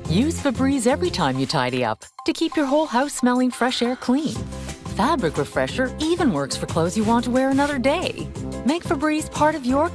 Use Febreze every time you tidy up to keep your whole house smelling fresh air clean. Fabric Refresher even works for clothes you want to wear another day. Make Febreze part of your